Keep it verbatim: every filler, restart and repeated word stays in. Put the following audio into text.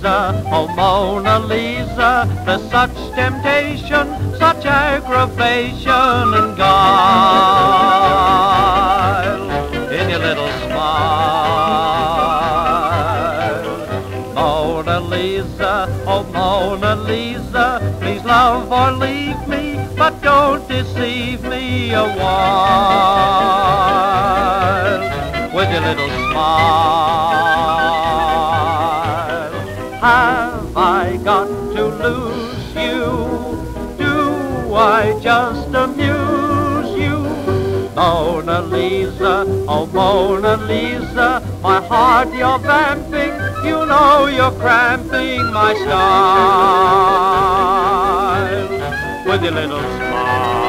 Lisa, oh Mona Lisa, there's such temptation, such aggravation and guile in your little smile. Mona Lisa, oh Mona Lisa, please love or leave me, but don't deceive me a while with your little smile. Have I got to lose you? Do I just amuse you? Mona Lisa, oh Mona Lisa, my heart you're vamping, you know you're cramping my style with your little smile.